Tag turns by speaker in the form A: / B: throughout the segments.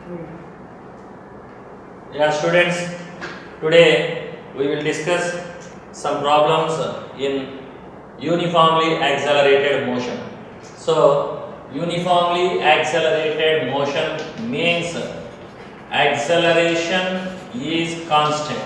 A: Yeah, students, today we will discuss some problems in uniformly accelerated motion. So, uniformly accelerated motion means acceleration is constant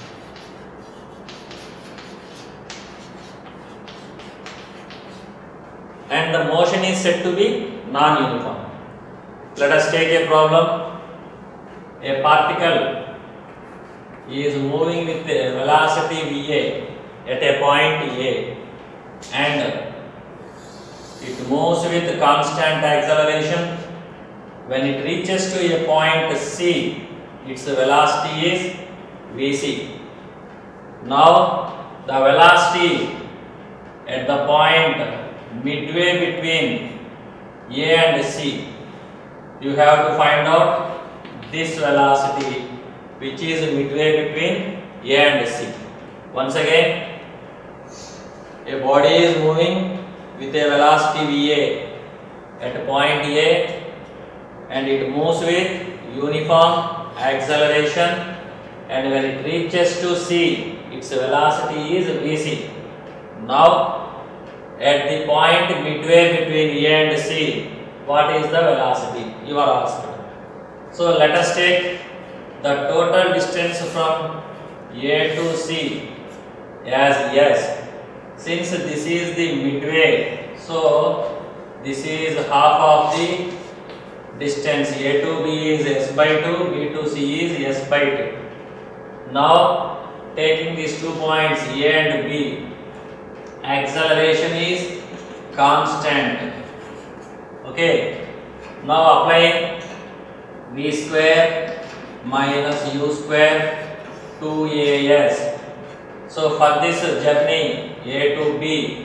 A: and the motion is said to be non-uniform. Let us take a problem. A particle is moving with a velocity Va at a point A and it moves with constant acceleration. When it reaches to a point C, its velocity is Vc. Now the velocity at the point midway between A and C, you have to find out this velocity which is midway between A and C. Once again, a body is moving with a velocity Va at point A and it moves with uniform acceleration, and when it reaches to C, its velocity is Vc. Now at the point midway between A and C, what is the velocity? You are asked. So let us take the total distance from A to C as S. Since this is the midway, so this is half of the distance. A to B is S by 2, B to C is S by 2. Now taking these 2 points A and B, acceleration is constant. Okay. Now applying V square minus U square 2AS. So for this journey A to B,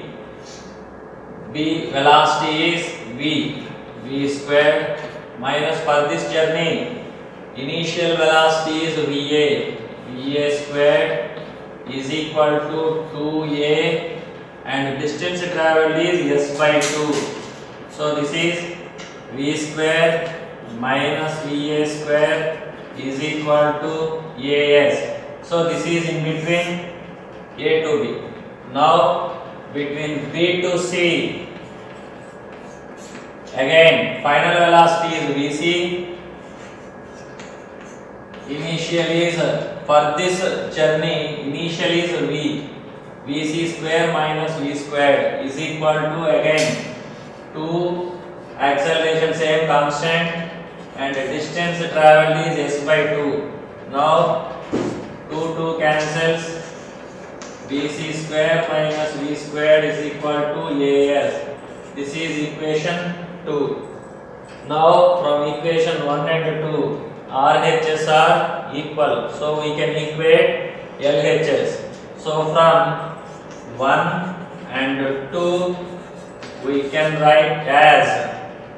A: B velocity is V square, minus for this journey initial velocity is Va square is equal to 2A and distance travelled is S by 2. So this is V square minus Va square is equal to As. So this is in between A to B. Now between B to C, again final velocity is Vc. Initial is, for this journey, initial is Vc square minus V square is equal to again 2, acceleration same constant, and distance travelled is S by 2. Now 2 cancels, Vc square minus V square is equal to As. This is equation 2. Now from equation 1 and 2, RHS are equal, so we can equate LHS. So from 1 and 2 we can write as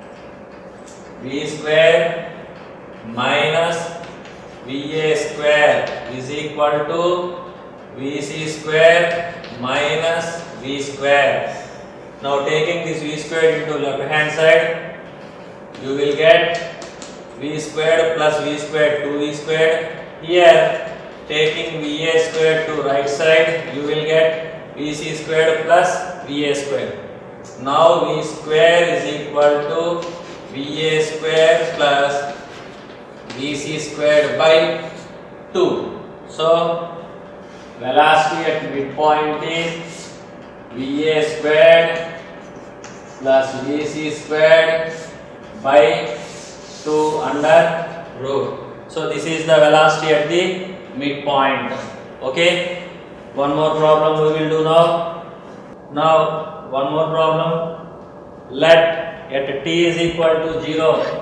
A: V square minus Va square is equal to Vc square minus V square. Now taking this V square into left hand side, you will get V squared plus V squared 2V squared. Here taking Va squared to right side, you will get Vc squared plus Va squared. Now V square is equal to Va square plus Vc squared by 2. So velocity at midpoint is Va squared plus Vc squared by 2 under root. So this is the velocity at the midpoint. Okay. One more problem we will do now. Now one more problem. Let at t is equal to 0,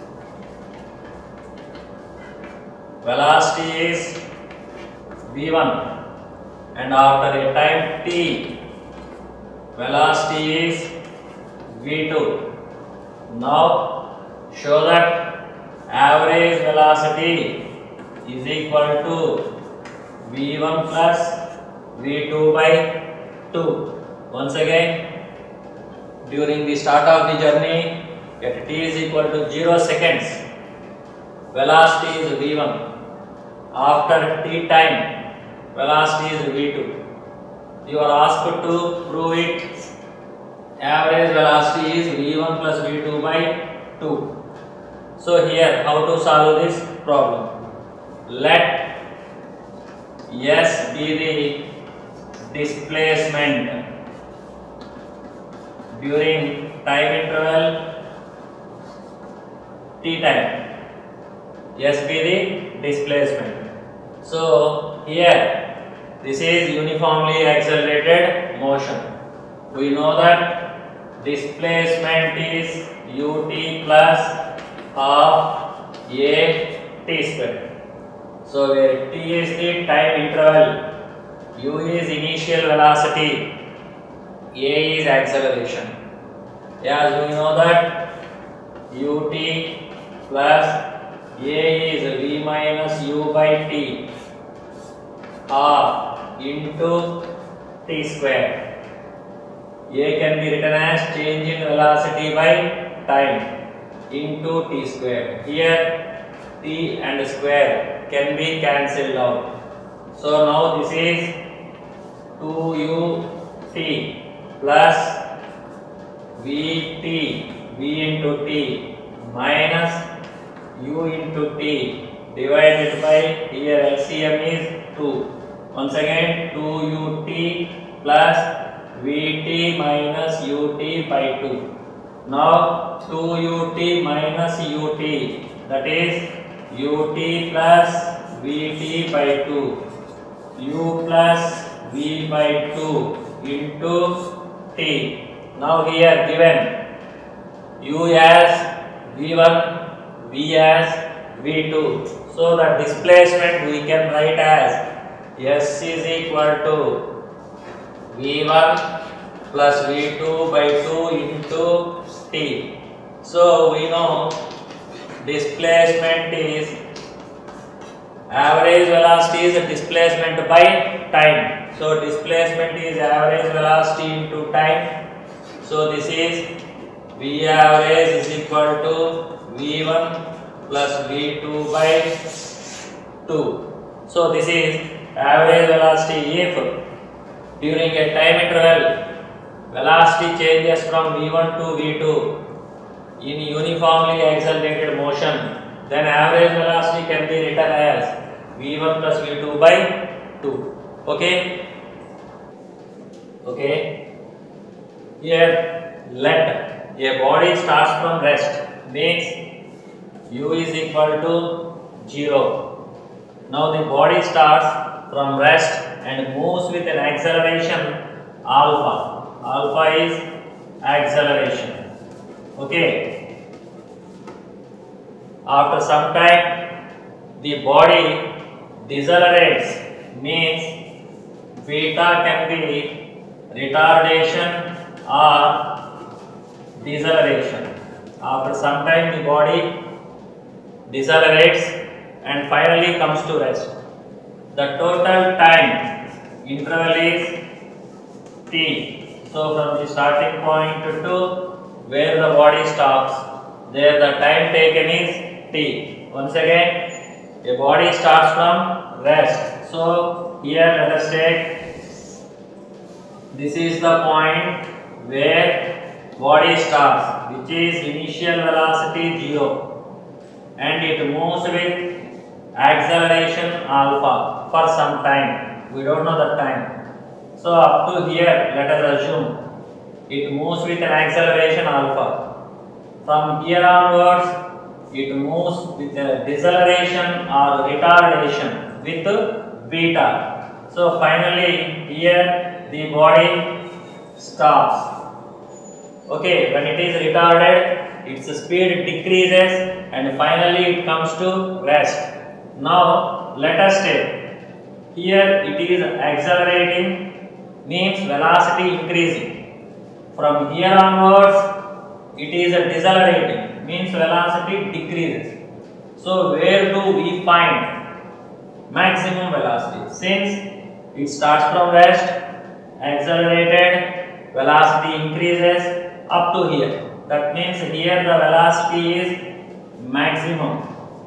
A: velocity is v1, and after a time t, velocity is v2. Now show that average velocity is equal to v1 plus v2 by 2. Once again, during the start of the journey at t is equal to 0 seconds, velocity is v1. After t time, velocity is v2. You are asked to prove it. Average velocity is v1 plus v2 by 2. So here, how to solve this problem? Let S be the displacement during time interval t time. S be the displacement. So here, this is uniformly accelerated motion. We know that displacement is ut plus half a t square. So where t is the time interval, u is initial velocity, a is acceleration. As we know that ut plus a is v minus u by t half into t square. A can be written as change in velocity by time into t square. Here t and square can be cancelled out. So now this is 2ut plus vt, v into t minus u into t divided by, here LCM is 2. Once again 2ut plus vt minus ut by 2. Now 2ut minus ut, that is ut plus vt by 2, u plus v by 2 into t. Now here given u as v1, v as v2. So the displacement we can write as S is equal to v1 plus v2 by 2 into t. So we know displacement is average velocity is a displacement by time. So displacement is average velocity into time. So this is v average is equal to v1 plus v2 by 2. So this is average velocity if during a time interval velocity changes from v1 to v2 in uniformly accelerated motion, then average velocity can be written as v1 plus v2 by 2. Okay? Okay. Here let a body starts from rest, means u is equal to 0. Now the body starts from rest and moves with an acceleration alpha. Alpha is acceleration. Okay. After some time, the body decelerates, means beta can be retardation or deceleration. After some time, the body decelerates and finally comes to rest. The total time interval is t. So from the starting point to where the body stops, there the time taken is t. Once again, a body starts from rest. So here let us take, this is the point where body starts, which is initial velocity 0, and it moves with acceleration alpha for some time. We don't know the time. So up to here, let us assume it moves with an acceleration alpha. From here onwards, it moves with a deceleration or retardation with beta. So finally, here the body stops. Okay, when it is retarded, its speed decreases and finally it comes to rest. Now let us take, here it is accelerating, means velocity increasing. From here onwards it is decelerating, means velocity decreases. So where do we find maximum velocity? Since it starts from rest, accelerated, velocity increases up to here. That means here the velocity is maximum.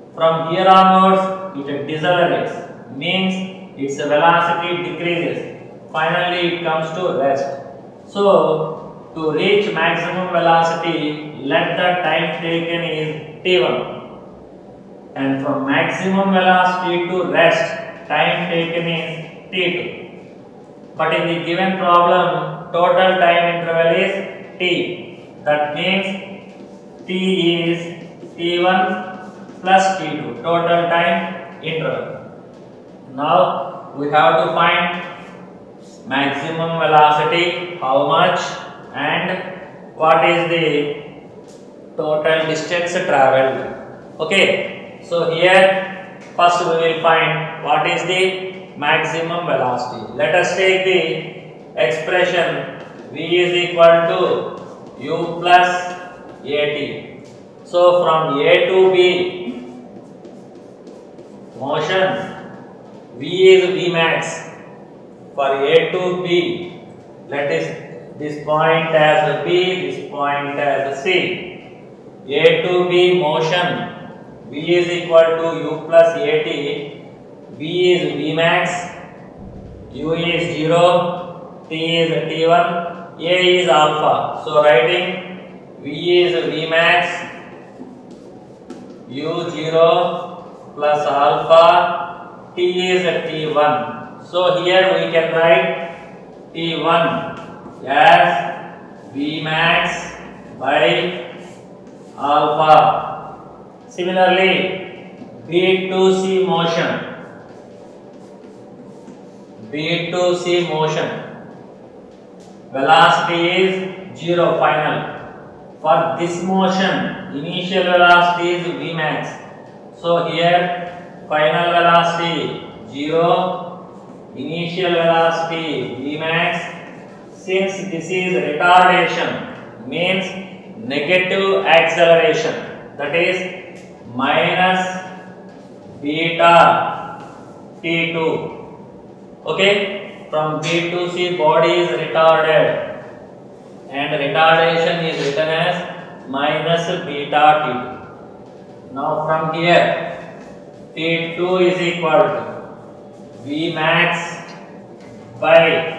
A: From here onwards, it decelerates, means its velocity decreases. Finally, it comes to rest. So, to reach maximum velocity, let the time taken is t1. And from maximum velocity to rest, time taken is t2. But in the given problem, total time interval is t. That means t is t1 plus t2, total time interval. Now we have to find maximum velocity, how much, and what is the total distance traveled. Okay, so here first we will find what is the maximum velocity. Let us take the expression v is equal to u plus at. So from A to B motion, v is v max. For A to B, let this point as B, this point as C. A to B motion, v is equal to u plus at. V is v max, u is 0, t is t1, a is alpha. So writing v is v max, u0 plus alpha, t is t1. So here we can write t1 as v max by alpha. Similarly, B to C motion. B to C motion. Velocity is 0 final. For this motion, initial velocity is v max. So here final velocity 0, initial velocity v max. Since this is retardation, means negative acceleration, that is minus beta t2. Okay, from B to C body is retarded and retardation is written as minus beta t2. Now from here t2 is equal to v max by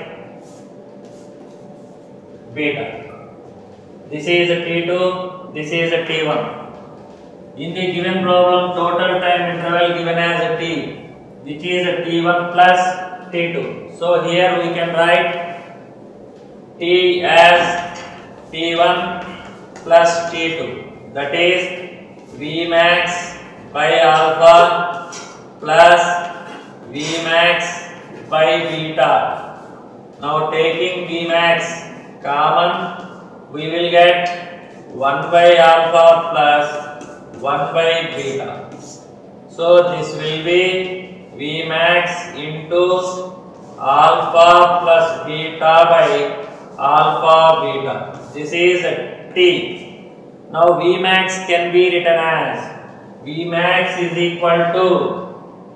A: beta. This is a t2, this is a t1. In the given problem, total time interval given as a t, which is a t1 plus t2. So here we can write t as t1 plus t2. That is v max by alpha plus v max by beta. Now taking v max common, we will get 1 by alpha plus 1 by beta. So this will be v max into alpha plus beta by alpha beta. This is t. Now v max can be written as v max is equal to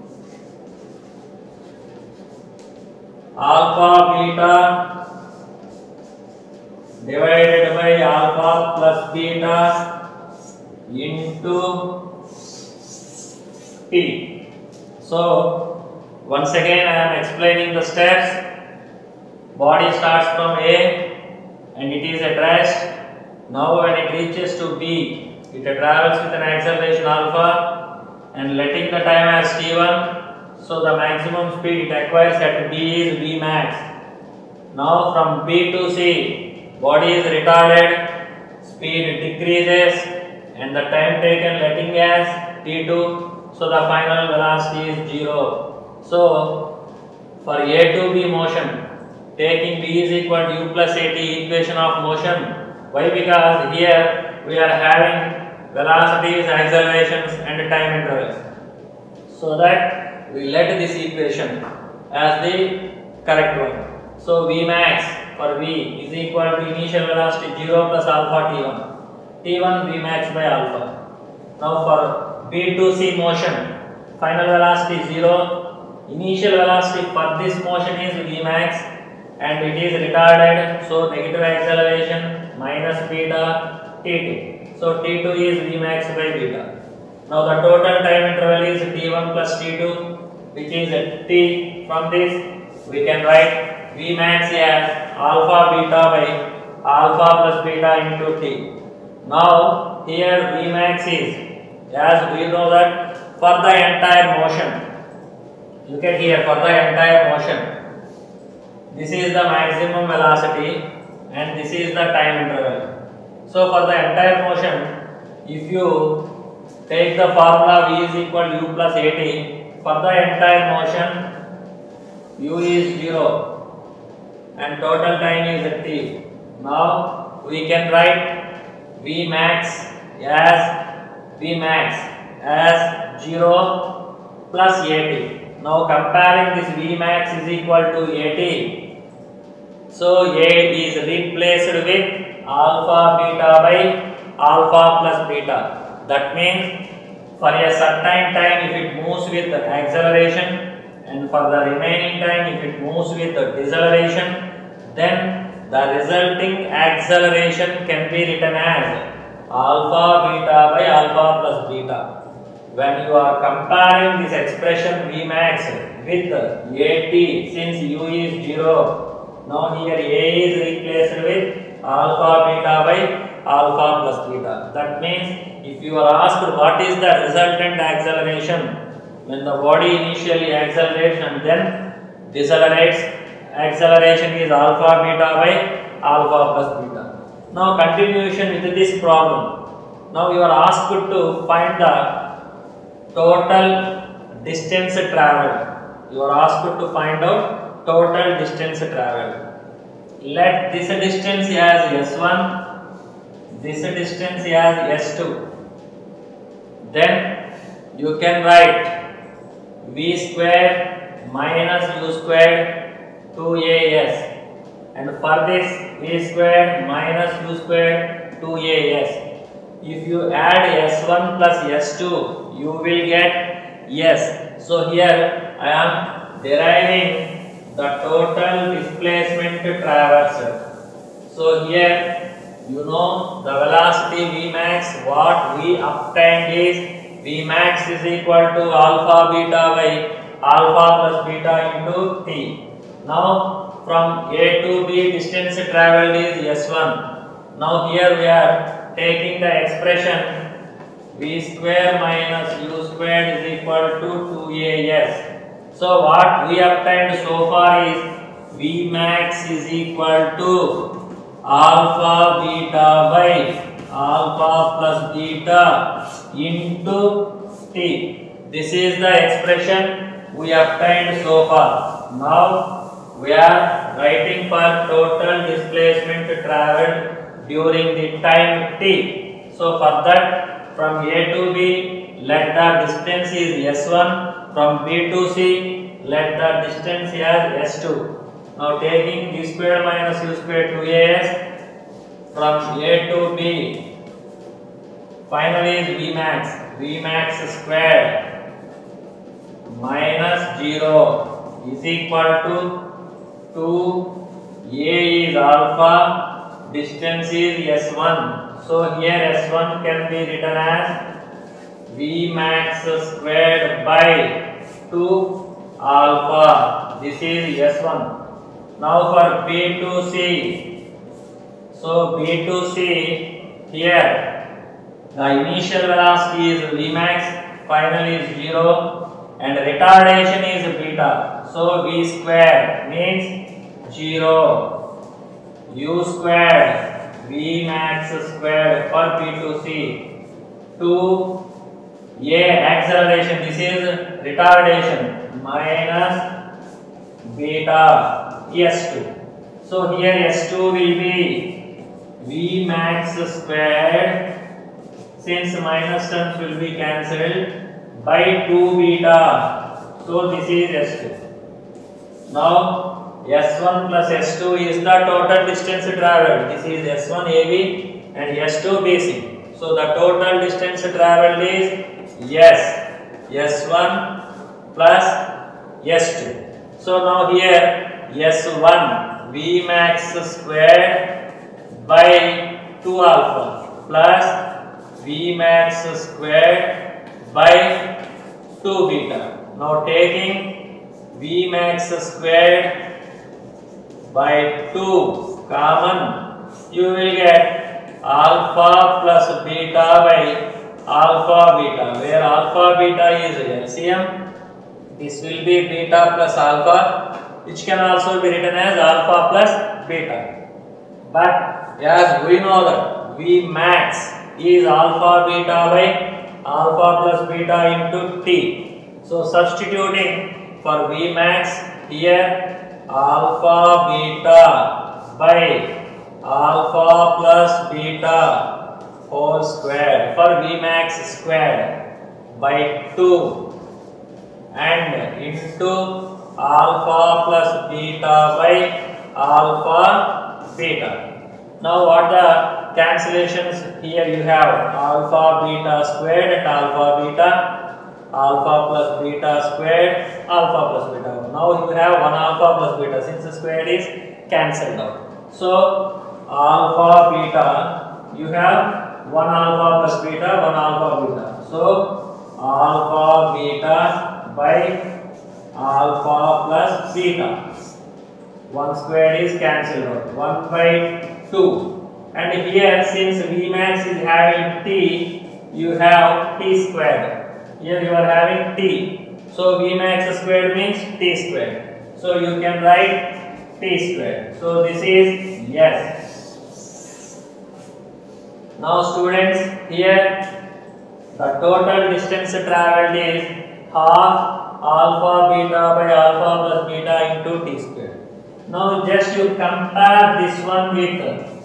A: alpha beta divided by alpha plus beta into t. So once again I am explaining the steps. Body starts from A and it is at rest. Now when it reaches to B, it travels with an acceleration alpha and letting the time as t1. So the maximum speed it acquires at B is v max. Now from B to C, body is retarded, speed decreases and the time taken letting as t2. So the final velocity is 0. So for A to B motion, taking B is equal to u plus at equation of motion. Why? Because here we are having velocities, accelerations and time intervals. So that we let this equation as the correct one. So V max for V is equal to initial velocity 0 plus alpha t1. T1 V max by alpha. Now for B to C motion, final velocity 0. Initial velocity for this motion is V max and it is retarded. So negative acceleration minus beta t2. So t2 is V max by beta. Now the total time interval is t1 plus t2, which is t. From this we can write V max as alpha beta by alpha plus beta into t. Now here V max is, as we know that for the entire motion, look at here, for the entire motion, this is the maximum velocity and this is the time interval. So for the entire motion, if you take the formula V is equal to u plus at, for the entire motion u is 0 and total time is t. Now we can write V max as 0 plus at. Now comparing this V max is equal to at, so a is replaced with alpha beta by alpha plus beta. That means for a certain time if it moves with acceleration and for the remaining time if it moves with deceleration, then the resulting acceleration can be written as alpha beta by alpha plus beta. When you are comparing this expression V max with at, since u is 0, now here a is replaced with alpha beta by alpha plus beta. That means if you are asked what is the resultant acceleration when the body initially accelerates and then decelerates, acceleration is alpha beta by alpha plus beta. Now continuation with this problem. Now you are asked to find the total distance traveled. You are asked to find out total distance traveled. Let this distance as S1, this distance as S2. Then you can write V square minus U square 2AS, and for this V square minus U square 2AS. If you add S1 plus S2, you will get S. So here I am deriving the total displacement traversed. So here you know the velocity V max, what we obtained is V max is equal to alpha beta by alpha plus beta into t. Now from A to B distance travelled is S1. Now here we are taking the expression V square minus U square is equal to 2AS. So what we obtained so far is V max is equal to alpha beta by alpha plus beta into t. This is the expression we obtained so far. Now we are writing for total displacement travelled during the time t. So for that, from A to B, let the distance is S1. From B to C, let the distance as S2. Now taking V square minus U square 2AS, from A to B, finally is V max. V max square minus 0 is equal to 2. A is alpha, distance is S1. So here S1 can be written as V max squared by 2 alpha. This is S1. Now for B to C. So B to C, here the initial velocity is V max, final is 0 and retardation is beta. So V square means 0. U squared V max squared for B to C. 2 A acceleration, this is retardation, minus beta S2. So here S2 will be V max squared, since minus terms will be cancelled, by 2 beta. So this is S2. Now S1 plus S2 is the total distance travelled. This is S1 AB and S2 BC. So the total distance travelled is S1 plus S2. So now here S1 V max squared by 2 alpha plus V max squared by 2 beta. Now taking V max squared by 2 common, you will get alpha plus beta by alpha beta, where alpha beta is LCM. This will be beta plus alpha, which can also be written as alpha plus beta. But as we know that V max is alpha beta by alpha plus beta into T. So substituting for V max here, alpha beta by alpha plus beta whole square for V max squared by 2 and into alpha plus beta by alpha beta. Now what the cancellations here, you have alpha beta squared and alpha beta, alpha plus beta squared, alpha plus beta. Now you have 1 alpha plus beta since the squared is cancelled out. So alpha beta, you have 1 alpha plus beta, 1 alpha beta. So alpha beta by alpha plus beta. 1 squared is cancelled out. 1 by 2. And here since V max is having T, you have T squared. Here you are having T. So V max squared means T squared. So you can write T squared. So this is yes. Now students, here the total distance travelled is half alpha beta by alpha plus beta into T squared. Now just you compare this one with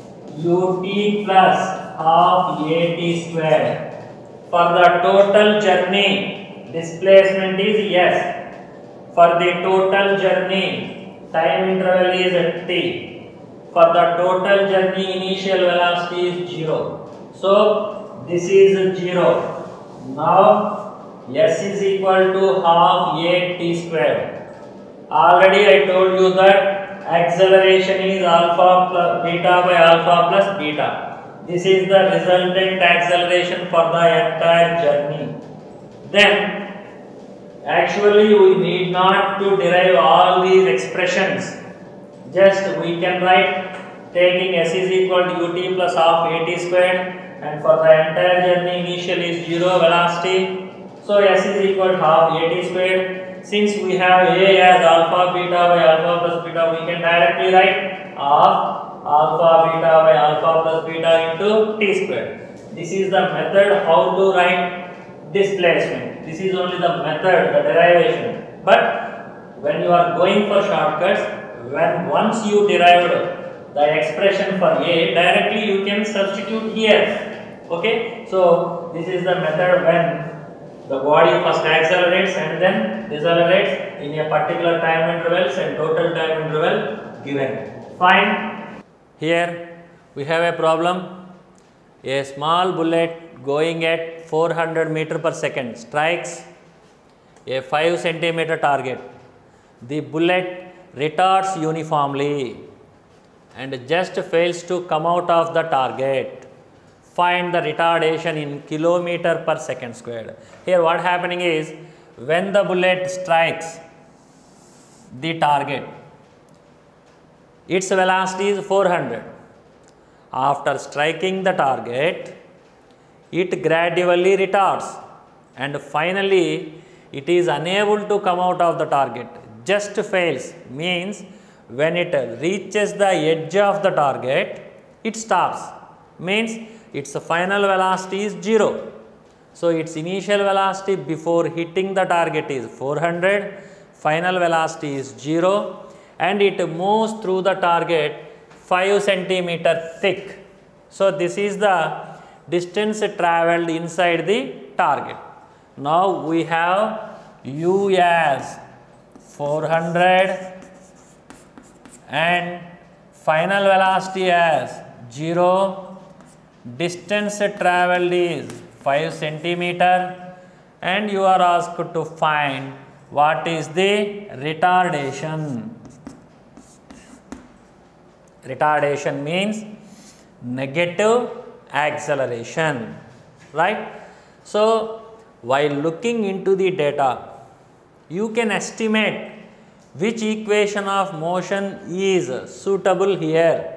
A: ut plus half at squared. For the total journey, displacement is yes. For the total journey, time interval is t. For the total journey, initial velocity is 0. So this is 0. Now s is equal to half at squared. Already I told you that acceleration is alpha plus beta by alpha plus beta. This is the resultant acceleration for the entire journey. Then actually we need not to derive all these expressions. Just we can write taking s is equal to ut plus half at squared, and for the entire journey initial is 0 velocity. So s is equal to half at squared. Since we have a as alpha beta by alpha plus beta, we can directly write half alpha beta by alpha plus beta into t squared. This is the method how to write displacement. This is only the method, the derivation. But when you are going for shortcuts, once you derived the expression for a, directly you can substitute here. Okay, so this is the method when the body first accelerates and then decelerates in a particular time intervals and total time interval given. Fine. Here we have a problem. A small bullet going at 400 meters per second strikes a 5 centimeter target. The bullet retards uniformly and just fails to come out of the target. Find the retardation in kilometer per second squared. Here what happening is, when the bullet strikes the target, its velocity is 400. After striking the target, it gradually retards and finally it is unable to come out of the target. Just fails means when it reaches the edge of the target, it stops. Means its final velocity is 0. So its initial velocity before hitting the target is 400, final velocity is 0, and it moves through the target 5 centimeter thick. So this is the distance travelled inside the target. Now we have u as 400 and final velocity as 0. Distance travelled is 5 centimeter and you are asked to find what is the retardation. Retardation means negative acceleration, right? So while looking into the data, you can estimate which equation of motion is suitable here.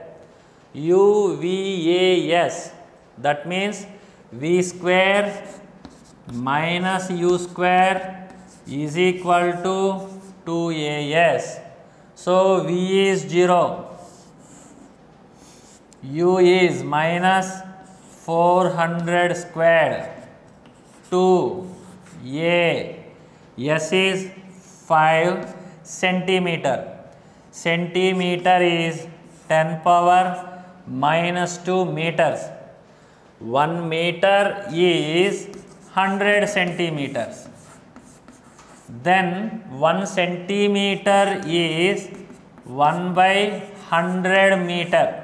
A: UVAS, that means V square minus U square is equal to 2AS. So V is 0, U is minus 400 squared, 2A, S is 5 centimeter. Centimeter is 10 power minus 2 meters. 1 meter is 100 centimeters. Then 1 centimeter is 1 by 100 meter.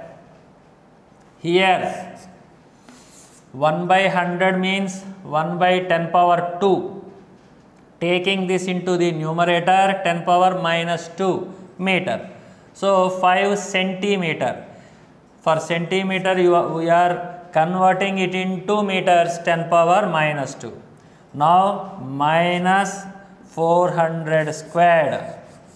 A: Here 1 by 100 means 1 by 10 power 2. Taking this into the numerator, 10 power minus 2 meter. So 5 centimeter. For centimeter we are converting it into meters, 10 power minus 2. Now minus 400 squared.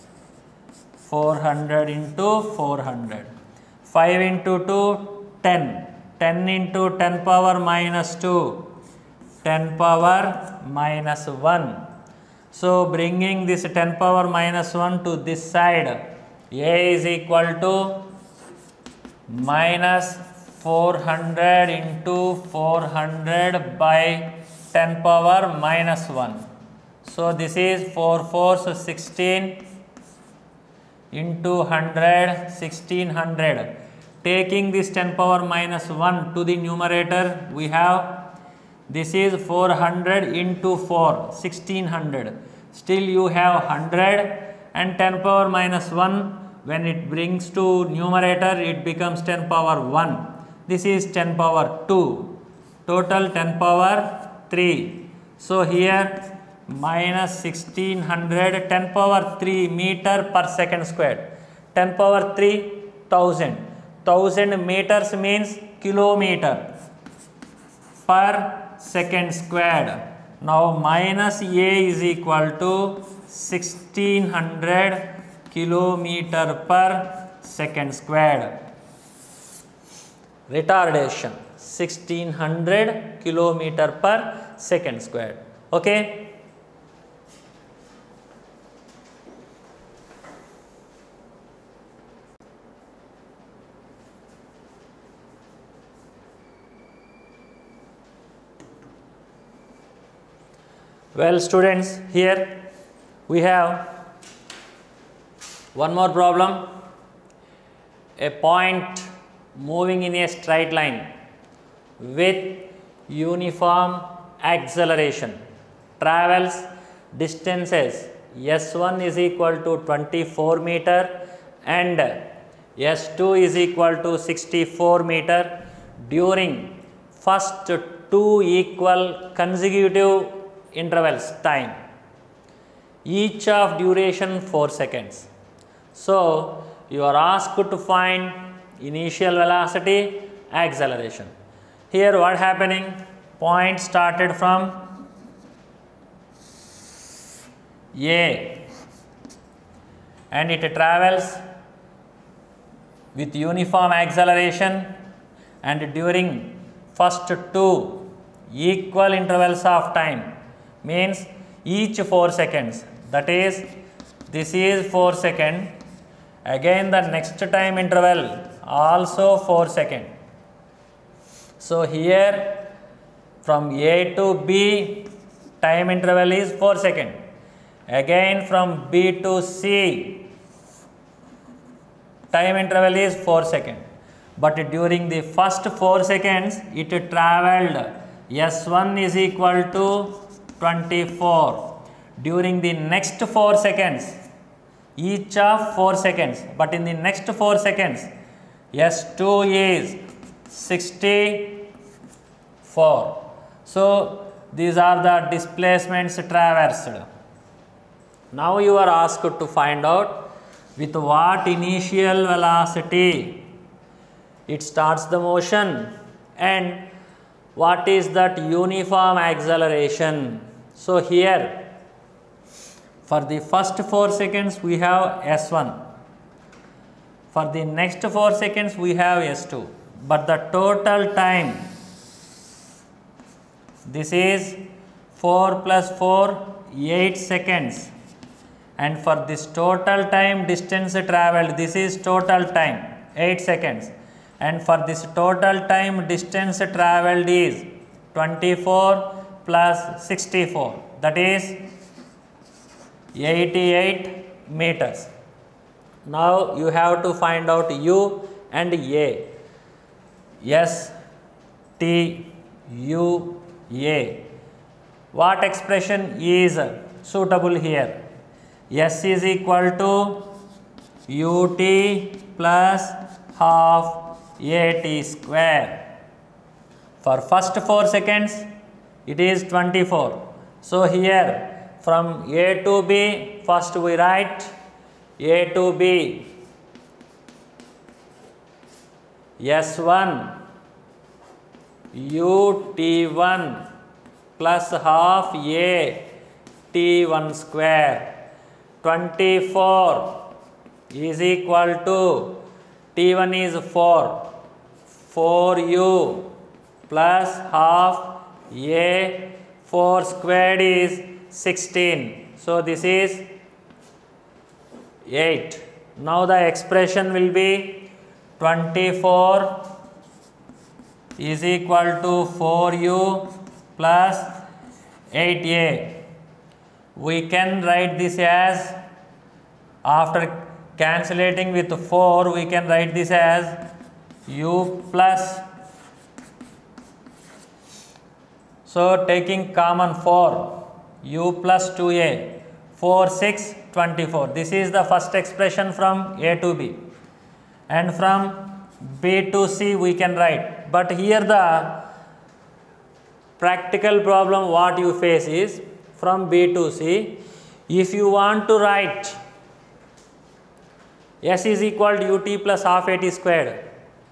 A: 400 into 400. 5 into 2, 10. 10 into 10 power minus 2. 10 power minus 1. So bringing this 10 power minus 1 to this side, A is equal to minus 400 into 400 by 10 power minus 1. So this is 4 4s 16 into 100, 1600. Taking this 10 power minus 1 to the numerator, we have this is 400 into 4, 1600. Still you have 100 and 10 power minus 1. When it brings to numerator, it becomes 10 power 1. This is 10 power 2. Total 10 power 3. So here minus 1600, 10 power 3 meter per second squared. 10 power 3, 1000. 1000 meters means kilometer per second squared. Now minus A is equal to 1600 kilometer per second squared. Retardation 1600 kilometer per second squared. Okay. Well students, here we have one more problem. A point moving in a straight line with uniform acceleration travels distances S1 is equal to 24 meter and S2 is equal to 64 meter during first two equal consecutive intervals time, each of duration 4 seconds. So you are asked to find initial velocity, acceleration. Here what happening? Point started from A and it travels with uniform acceleration and during first two equal intervals of time, means each 4 seconds, that is this is 4 seconds, again the next time interval also 4 seconds. So here from A to B time interval is 4 seconds, again from B to C time interval is 4 seconds, but during the first 4 seconds it travelled S1 is equal to 24. During the next 4 seconds, each of 4 seconds, but in the next 4 seconds, S2 is 64. So these are the displacements traversed. Now you are asked to find out with what initial velocity it starts the motion and what is that uniform acceleration. So here for the first 4 seconds we have S1, for the next 4 seconds we have S2, but the total time, this is 4 plus 4, 8 seconds, and for this total time distance traveled, this is total time 8 seconds, and for this total time distance traveled is 24 plus 64, that is 88 meters. Now you have to find out U and A. S, T, U, A. What expression is suitable here? S is equal to ut plus half at square. For first 4 seconds it is 24. So here from A to B, first we write A to B, S1 ut1 plus half A t1 square. 24 is equal to t1 is 4, 4u plus half A 4 squared is 16. So this is 8. Now the expression will be 24 is equal to 4u plus 8a. We can write this as, after cancellating with 4, we can write this as u plus, so taking common 4, u plus 2a, 4, 6, 24. This is the first expression from A to B, and from B to C we can write. But here the practical problem what you face is, from B to C, if you want to write S is equal to ut plus half at squared,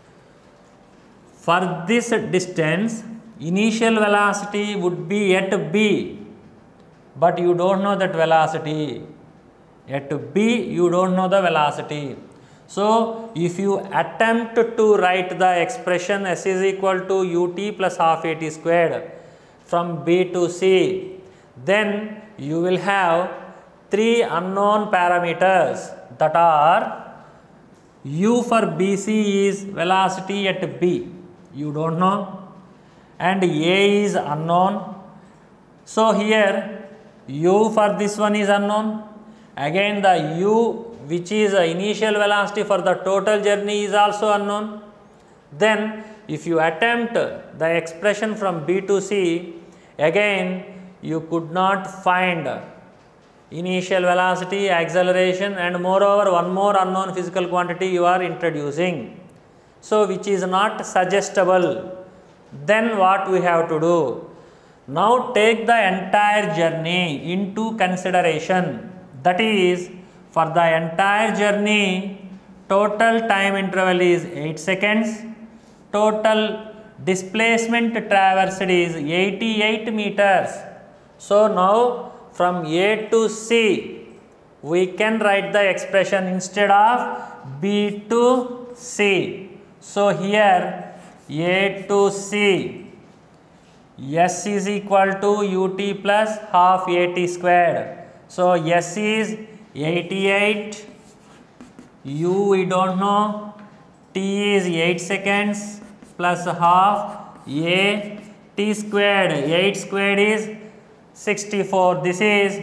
A: for this distance initial velocity would be at B, but you don't know that velocity. At B you don't know the velocity. So if you attempt to write the expression S is equal to ut plus half at squared from B to C, then you will have 3 unknown parameters, that are u for BC is velocity at B, you don't know, and A is unknown. So here u for this one is unknown, again the u which is the initial velocity for the total journey is also unknown. Then if you attempt the expression from B to C, again you could not find initial velocity, acceleration, and moreover one more unknown physical quantity you are introducing, so which is not suggestible. Then what we have to do? Now take the entire journey into consideration, that is, for the entire journey total time interval is 8 seconds, total displacement traversed is 88 meters. So now from A to C we can write the expression instead of B to C. So here A to C, S is equal to ut plus half at squared. So S is 88, u we don't know, t is 8 seconds plus half a t squared, 8 squared is 64, this is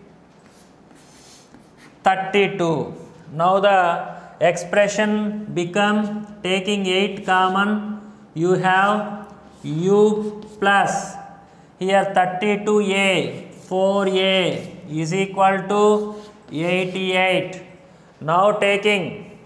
A: 32. Now the expression become, taking 8 common, you have u plus, here 32a, 4a is equal to 88. Now taking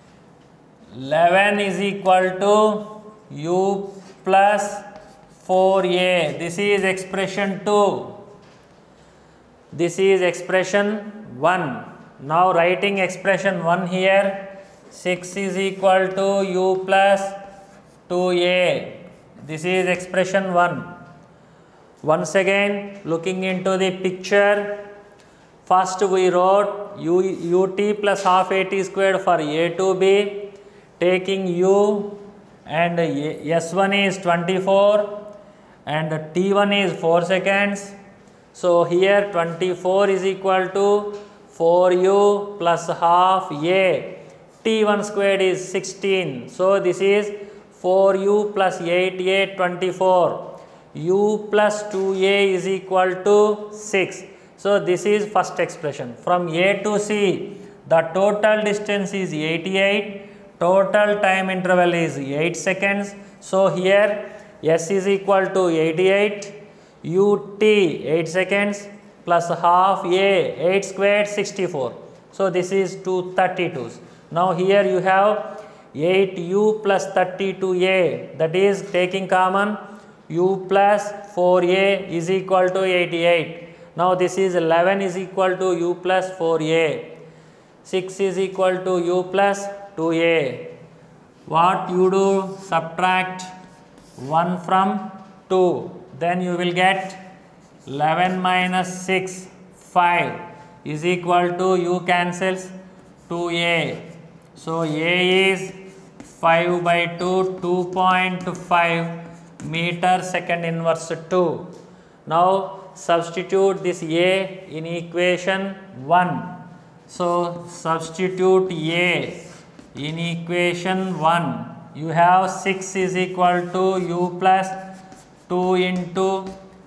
A: 11 is equal to u plus 4a, this is expression 2, this is expression 1. Now writing expression 1 here, 6 is equal to u plus 2a, this is expression 1. Once again, looking into the picture, first we wrote ut plus half at squared for a to b, taking u and s1 is 24 and t1 is 4 seconds. So here 24 is equal to 4u plus half a, t1 squared is 16. So this is 4u plus 8a 24. U plus 2a is equal to 6. So this is first expression. From A to C, the total distance is 88. Total time interval is 8 seconds. So here S is equal to 88. Ut 8 seconds plus half A 8 squared 64. So this is 232s. Now here you have 8u plus 32a, that is taking common u plus 4a is equal to 88. Now this is 11 is equal to u plus 4a. 6 is equal to u plus 2a. What you do? Subtract 1 from 2. Then you will get 11 minus 6, 5 is equal to u cancels 2a. So a is 5 by 2, 2.5 meter second inverse 2. Now substitute this a in equation 1. So substitute a in equation 1. You have 6 is equal to u plus 2 into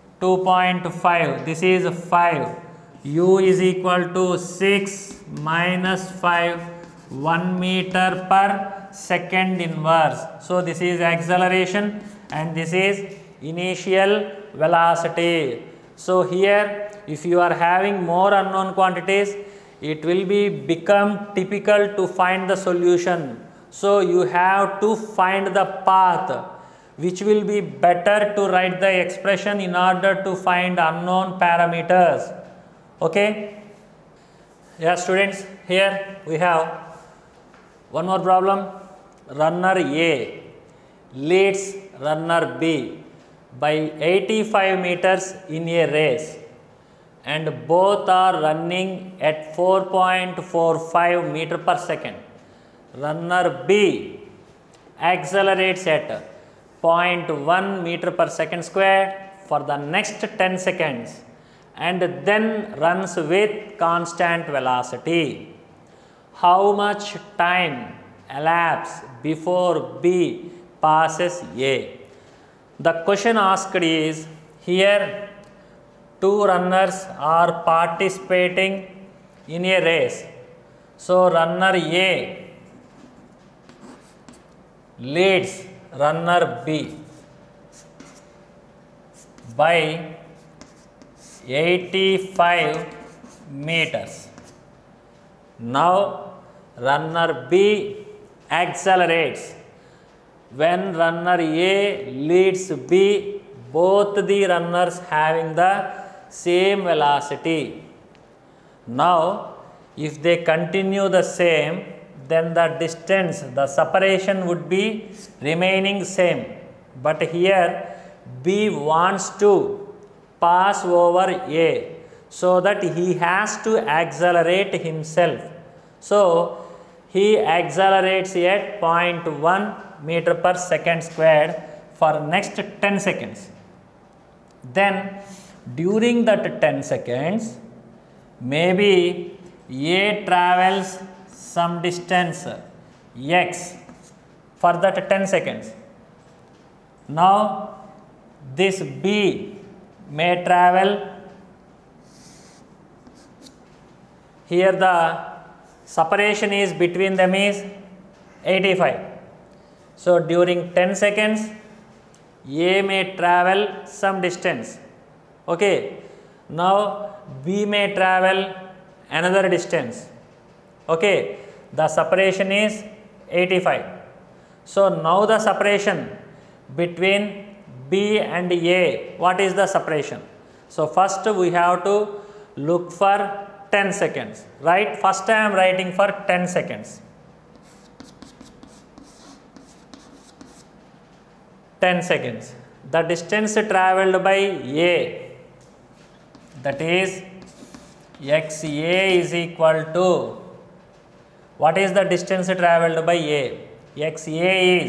A: 2.5. This is 5. U is equal to 6 minus 5, 1 meter per second inverse. So this is acceleration and this is initial velocity. So here if you are having more unknown quantities, it will become typical to find the solution. So you have to find the path which will be better to write the expression in order to find unknown parameters. Okay. Yeah, students, here we have one more problem. Runner A leads runner B by 85 meters in a race and both are running at 4.45 meter per second. Runner B accelerates at 0.1 meter per second square for the next 10 seconds and then runs with constant velocity. How much time elapses before B passes A? The question asked is, here two runners are participating in a race. So runner A leads runner B by 85 meters. Now runner B accelerates. When runner A leads B, both the runners having the same velocity. Now if they continue the same, then the distance, the separation would be remaining same. But here B wants to pass over A, so that he has to accelerate himself. So he accelerates at 0.1 meter per second squared for next 10 seconds. Then during that 10 seconds, maybe A travels some distance x for that 10 seconds. Now this B may travel, here the separation is between them is 85. So during 10 seconds A may travel some distance. Okay. Now B may travel another distance. Okay. The separation is 85. So now the separation between B and A, what is the separation? So first we have to look for 10 seconds, right? First I am writing for 10 seconds. 10 seconds. the distance travelled by A, that is XA is equal to, what is the distance travelled by A? XA is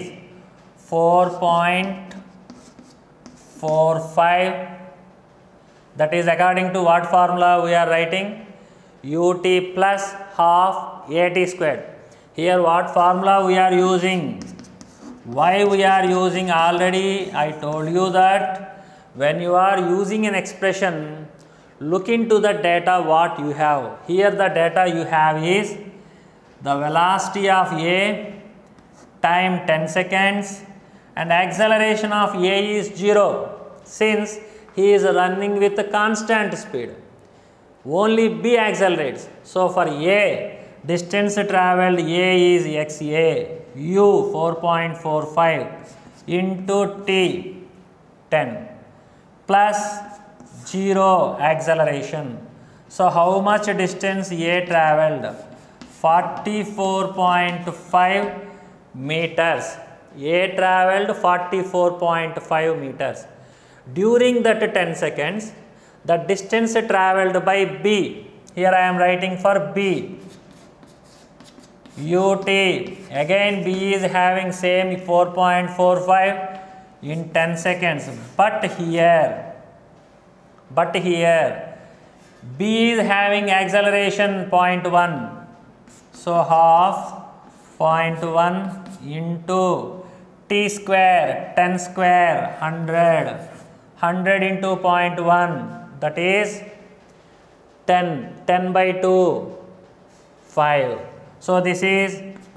A: 4.45, that is according to what formula we are writing? UT plus half AT squared. Here what formula we are using? Why we are using? Already I told you that when you are using an expression, look into the data what you have. Here the data you have is the velocity of A, time 10 seconds, and acceleration of A is 0, since he is running with a constant speed. Only B accelerates. So for A, distance travelled A is XA, U 4.45 into T 10 plus 0 acceleration. So how much distance A travelled? 44.5 meters. A travelled 44.5 meters. During that 10 seconds, the distance travelled by B, here I am writing for B, UT, again B is having same 4.45 in 10 seconds, but here B is having acceleration 0.1, so half 0.1 into T square, 10 square, 100 into 0.1, that is 10 by 2, 5. So this is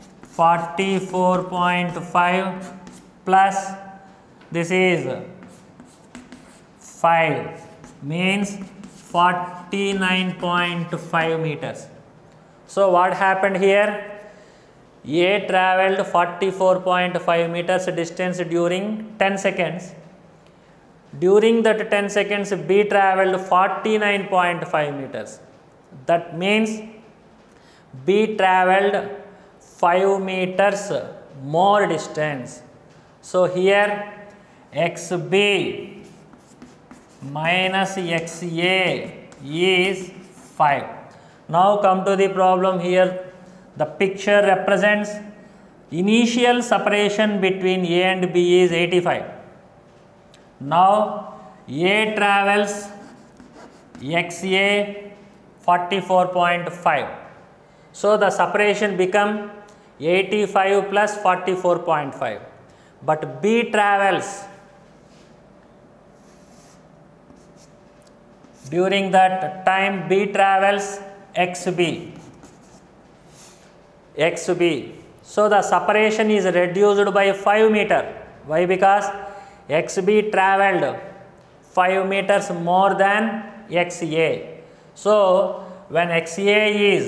A: 44.5 plus this is 5, means 49.5 meters. So what happened here? A travelled 44.5 meters distance during 10 seconds. During that 10 seconds, B travelled 49.5 meters. That means B travelled 5 meters more distance. So here XB minus XA is 5. Now come to the problem here. The picture represents initial separation between A and B is 85. Now A travels XA 44.5. So the separation become 85 plus 44.5. But B travels, during that time B travels XB. So the separation is reduced by 5 meter. Why? Because XB travelled 5 meters more than XA. So when XA is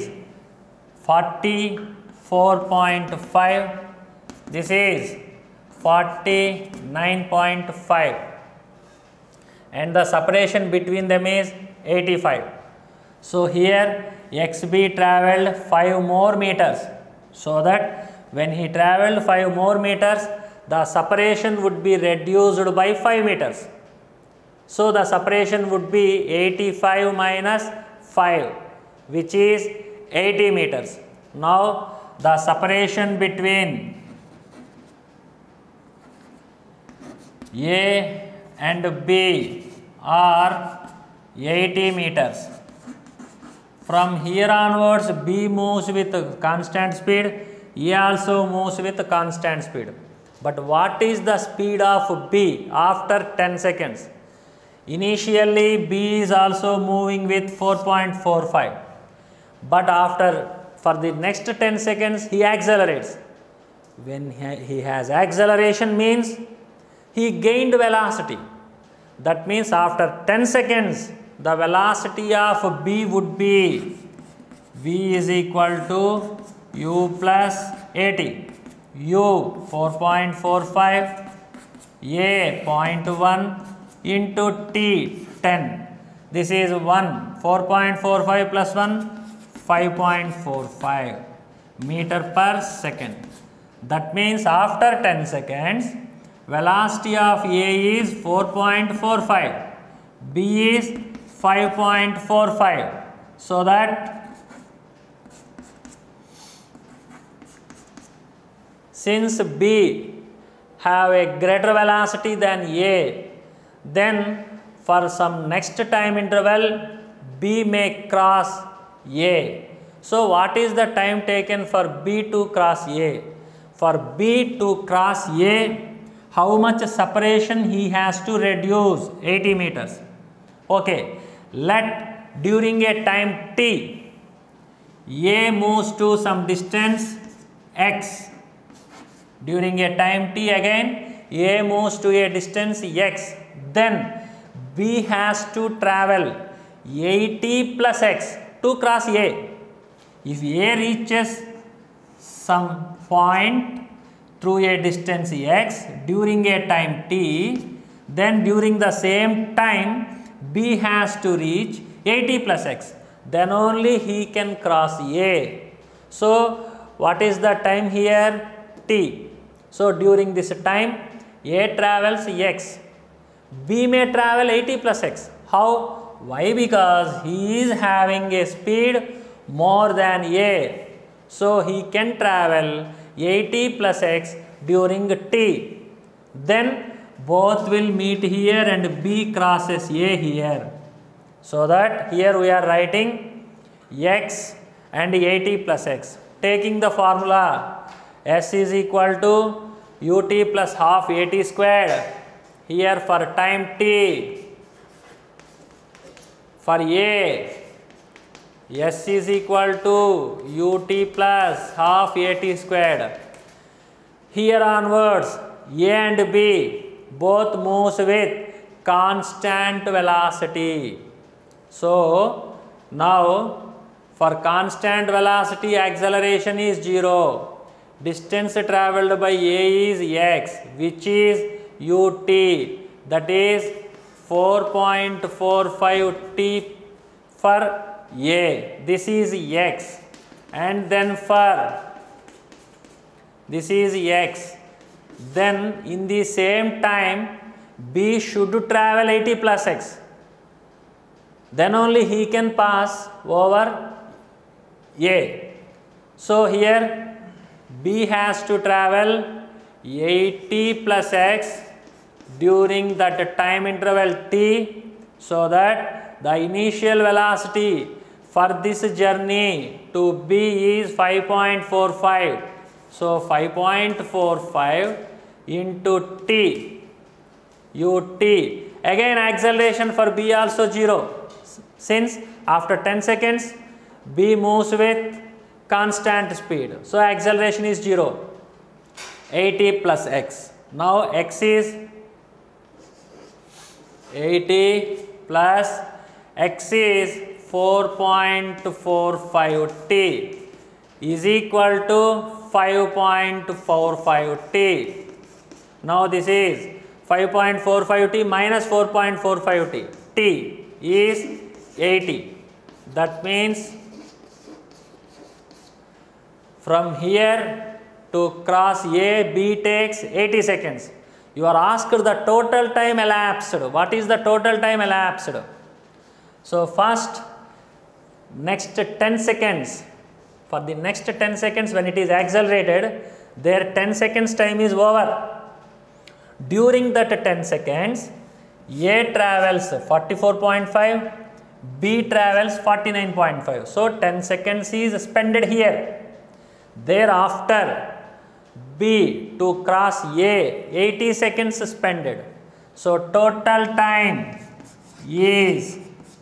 A: 44.5, this is 49.5, and the separation between them is 85. So here XB travelled 5 more meters, so that when he travelled 5 more meters, the separation would be reduced by 5 meters. So the separation would be 85 minus 5, which is 80 meters. Now the separation between A and B are 80 meters. From here onwards, B moves with constant speed, A also moves with constant speed. But what is the speed of B after 10 seconds? Initially B is also moving with 4.45, but for the next 10 seconds he accelerates. When he has acceleration means he gained velocity. That means after 10 seconds the velocity of B would be V is equal to U plus AT. U 4.45, A 0.1 into T 10. This is 1, 4.45 plus 1, 5.45 meter per second. That means after 10 seconds, velocity of A is 4.45, B is 5.45. So that since B have a greater velocity than A, then for some next time interval B may cross A. So what is the time taken for B to cross A? For B to cross A, how much separation he has to reduce? 80 meters. Okay, let during a time t, A moves to some distance x. During a time t again, A moves to a distance x. Then B has to travel 80 plus x to cross A. If A reaches some point through a distance x during a time t, then during the same time B has to reach 80 plus x. Then only he can cross A. So what is the time here? T. So during this time A travels x, B may travel 80 plus x. How? Why? Because he is having a speed more than A. So he can travel 80 plus x during t. Then both will meet here and B crosses A here. So that here we are writing x and 80 plus x. Taking the formula S is equal to ut plus half at squared. Here for time t, for A, S is equal to ut plus half at squared. Here onwards, A and B both moves with constant velocity. So now for constant velocity acceleration is 0. Distance travelled by A is x, which is ut, that is 4.45 t for A. This is x, and then for this is x. Then in the same time B should travel 80 plus x. Then only he can pass over A. So here B has to travel 80 plus x during that time interval t, so that the initial velocity for this journey to B is 5.45. So 5.45 into t ut. Again acceleration for B also 0, since after 10 seconds B moves with constant speed. So acceleration is 0. 80 plus x. Now x is 80 plus x is 4.45 t is equal to 5.45 t. Now this is 5.45 t minus 4.45 t. T is 80. That means from here to cross A, B takes 80 seconds. You are asked the total time elapsed. What is the total time elapsed? So first, next 10 seconds. For the next 10 seconds when it is accelerated, their 10 seconds time is over. During that 10 seconds, A travels 44.5, B travels 49.5. So 10 seconds is spent here. Thereafter, B to cross A, 80 seconds spent. So total time is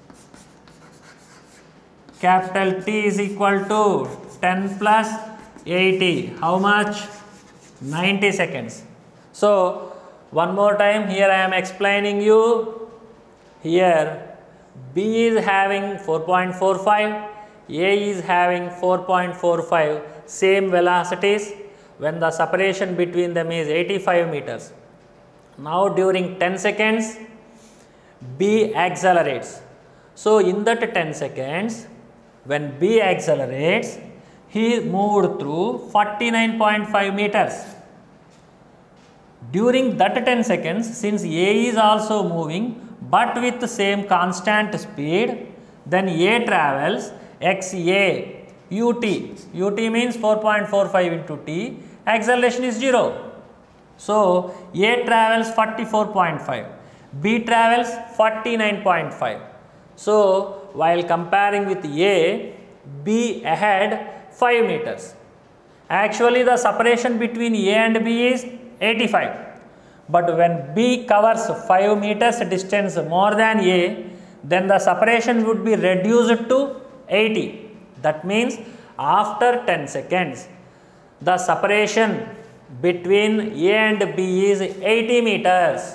A: capital T is equal to 10 plus 80. How much? 90 seconds. So one more time, here I am explaining you. Here B is having 4.45, A is having 4.45, same velocities, when the separation between them is 85 meters. Now during 10 seconds, B accelerates. So in that 10 seconds, when B accelerates, he moved through 49.5 meters. During that 10 seconds, since A is also moving but with the same constant speed, then A travels XA ut. Ut means 4.45 into t. Acceleration is 0. So, A travels 44.5, B travels 49.5. So, while comparing with A, B ahead 5 meters. Actually, the separation between A and B is 85. But when B covers 5 meters distance more than A, then the separation would be reduced to 80. That means after 10 seconds, the separation between A and B is 80 meters.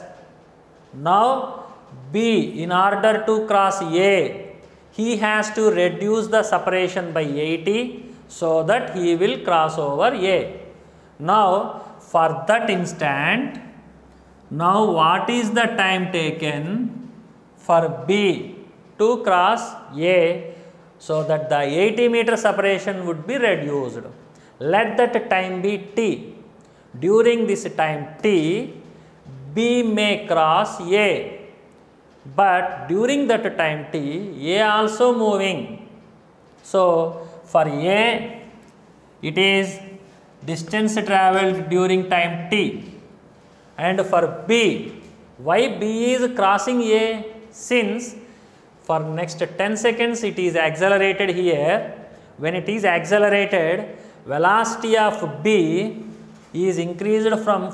A: Now, B, in order to cross A, he has to reduce the separation by 80 so that he will cross over A. Now, for that instant, now what is the time taken for B to cross A so that the 80 meter separation would be reduced? Let that time be t. During this time t, B may cross A, but during that time t, A also moving. So, for A, it is distance travelled during time t, and for B, why B is crossing A? Since for next 10 seconds it is accelerated here. When it is accelerated, velocity of B is increased from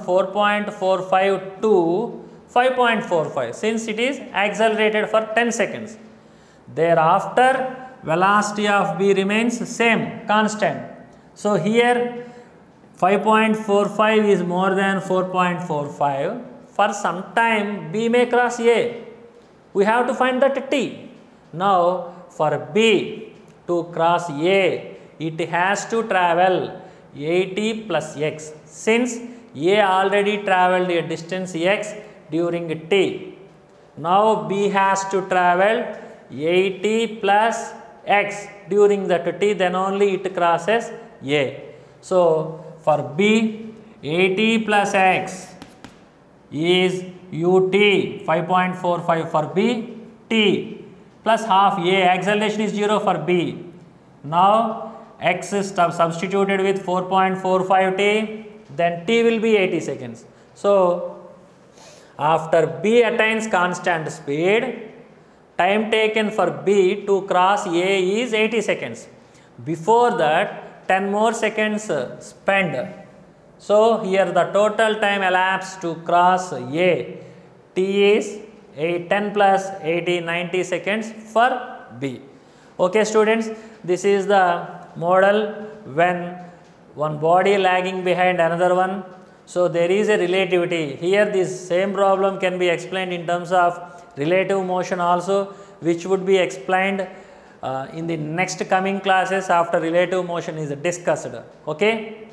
A: 4.45 to 5.45 since it is accelerated for 10 seconds. Thereafter, velocity of B remains same, constant. So, here 5.45 is more than 4.45. For some time, B may cross A. We have to find that t. Now, for B to cross A, it has to travel 80 plus x. Since A already travelled a distance x during t. Now, B has to travel 80 plus x during that t, then only it crosses A. So, for B, 80 plus x is ut 5.45 for B, t plus half A, acceleration is 0 for B. Now, x is substituted with 4.45 t, then t will be 80 seconds. So, after B attains constant speed, time taken for B to cross A is 80 seconds. Before that, 10 more seconds spent. So, here the total time elapsed to cross A, t is 10 plus 80, 90 seconds for B. Okay students, this is the model when one body lagging behind another one. So, there is a relativity. Here this same problem can be explained in terms of relative motion also, which would be explained in the next coming classes after relative motion is discussed. Okay.